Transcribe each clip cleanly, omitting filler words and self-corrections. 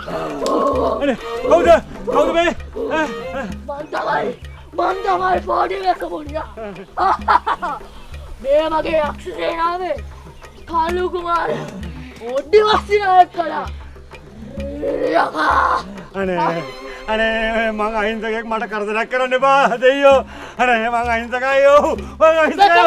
අනේ කවුද මේ? මන් තමයි පොඩි වැකමුණියා. මේ මගේ යක්ෂ සේනාවේ කලු කුමාරයා පොඩි වස්තිනායක් කළා. අනේ මං අහිංසකෙක් මට කරදරයක් කරන්න එපා දෙයියෝ. අනේ මං අහිංසකයෝ. මං අහිංසකයෝ.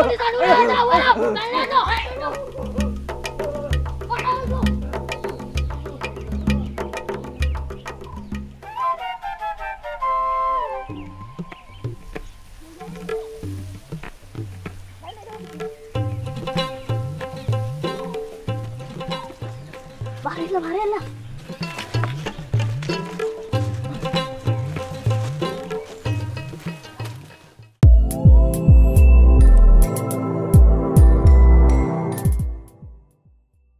Varela.